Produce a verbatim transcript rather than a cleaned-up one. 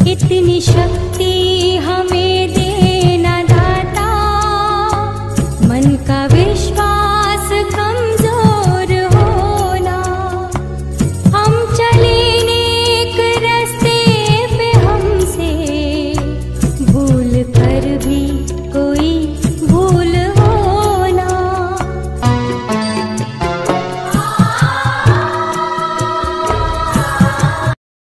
इतनी शक्ति हमें देना दाता, मन का विश्वास